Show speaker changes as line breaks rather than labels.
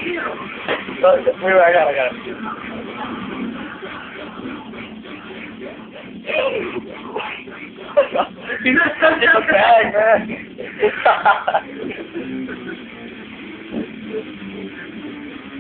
Wait, I got it. He's just in the bag, man.